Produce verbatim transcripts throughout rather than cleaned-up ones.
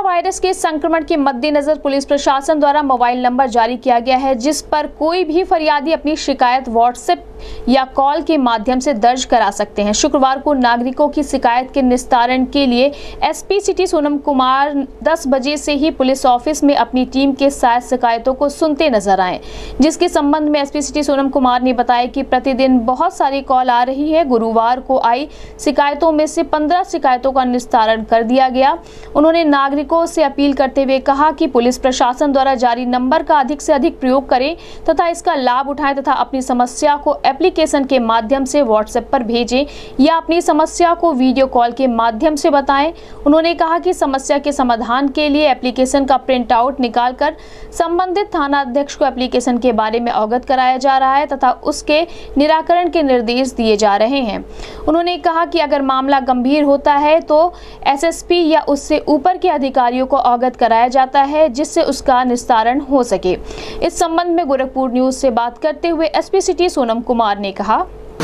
Virus के संक्रमण के मद्देनजर पुलिस प्रशासन द्वारा मोबाइल नंबर जारी किया गया है, जिस पर कोई भी फरियादी अपनी शिकायत व्हाट्सएप या कॉल के माध्यम से दर्ज करा सकते हैं। शुक्रवार को नागरिकों की शिकायत के निस्तारण के लिए एसपी सिटी सोनम कुमार दस बजे से ही पुलिस ऑफिस में अपनी टीम के साथ शिकायतों को सुनते नजर आए, जिसके संबंध में एसपी सिटी सोनम कुमार ने बताया कि प्रतिदिन बहुत सारी कॉल आ रही है। गुरुवार को आई शिकायतों में से पंद्रह शिकायतों का निस्तारण कर दिया गया। उन्होंने नागरिकों से अपील करते हुए कहा कि पुलिस प्रशासन द्वारा जारी नंबर का अधिक से अधिक प्रयोग करें तथा इसका लाभ उठाएं तथा अपनी समस्या को एप्लीकेशन के माध्यम से व्हाट्सएप पर भेजें या अपनी समस्या को वीडियो कॉल के माध्यम से बताएं। उन्होंने कहा कि समस्या के समाधान के लिए एप्लीकेशन का प्रिंट आउट निकालकर संबंधित थाना अध्यक्ष को एप्लीकेशन के बारे में अवगत कराया जा रहा है तथा उसके निराकरण के निर्देश दिए जा रहे हैं। उन्होंने कहा कि अगर मामला गंभीर होता है तो एसएसपी या उससे ऊपर के अधिकारियों को अवगत कराया जाता है, जिससे उसका निस्तारण हो सके। इस संबंध में गोरखपुर न्यूज से बात करते हुए एसपी सिटी सोनम कुमार ने कहा,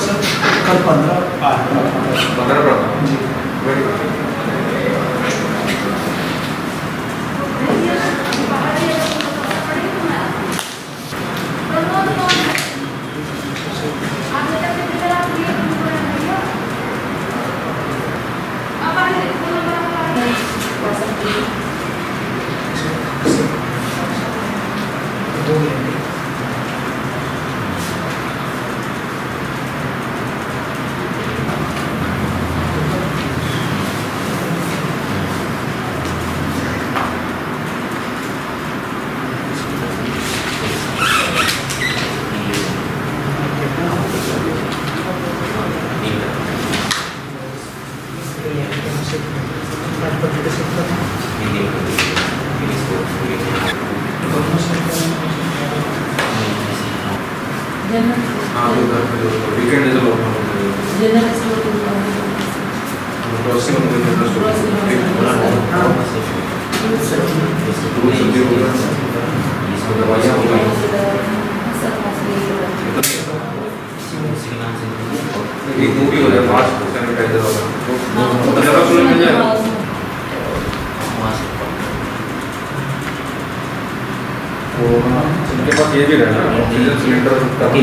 उनके पास ये भी रहना ऑक्सीजन सिलेंडर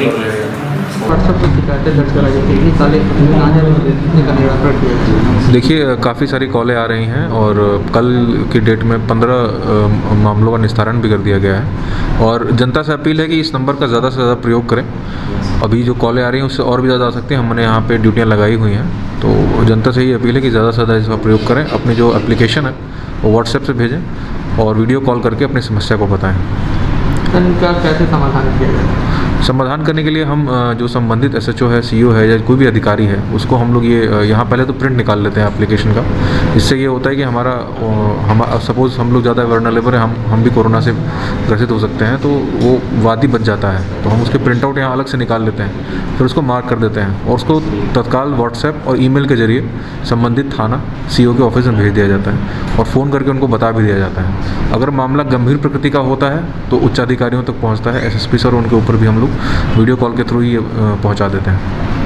व्हाट्सएप पर शिकायतें दर्ज कराई गई थी, साले का निराकरण किया। देखिए, काफ़ी सारी कॉलें आ रही हैं और कल की डेट में पंद्रह मामलों का निस्तारण भी कर दिया गया है और जनता से अपील है कि इस नंबर का ज़्यादा से ज़्यादा प्रयोग करें। अभी जो कॉलें आ रही हैं उससे और भी ज़्यादा आ सकती हैं। हमने यहाँ पे ड्यूटियाँ लगाई हुई हैं, तो जनता से ये अपील है कि ज़्यादा से ज़्यादा इसका प्रयोग करें। अपनी जो एप्लीकेशन है वो व्हाट्सएप से भेजें और वीडियो कॉल करके अपनी समस्या को बताएँ। इनका कैसे समाधान किया जाए? समाधान करने के लिए हम जो संबंधित एसएचओ है, सीईओ है या कोई भी अधिकारी है उसको हम लोग ये यहाँ पहले तो प्रिंट निकाल लेते हैं एप्लीकेशन का। इससे ये होता है कि हमारा हम सपोज़ हम लोग ज़्यादा वर्नरेबल है, हम हम भी कोरोना से ग्रसित हो सकते हैं, तो वो वादी बच जाता है। तो हम उसके प्रिंट आउट यहाँ अलग से निकाल लेते हैं, फिर उसको मार्क कर देते हैं और उसको तत्काल व्हाट्सएप और ईमेल के जरिए संबंधित थाना सीईओ के ऑफिस में भेज दिया जाता है और फ़ोन करके उनको बता भी दिया जाता है। अगर मामला गंभीर प्रकृति का होता है तो उच्च अधिकारियों तक पहुँचता है, एसएसपी सर, उनके ऊपर भी हम लोग वीडियो कॉल के थ्रू ही पहुंचा देते हैं।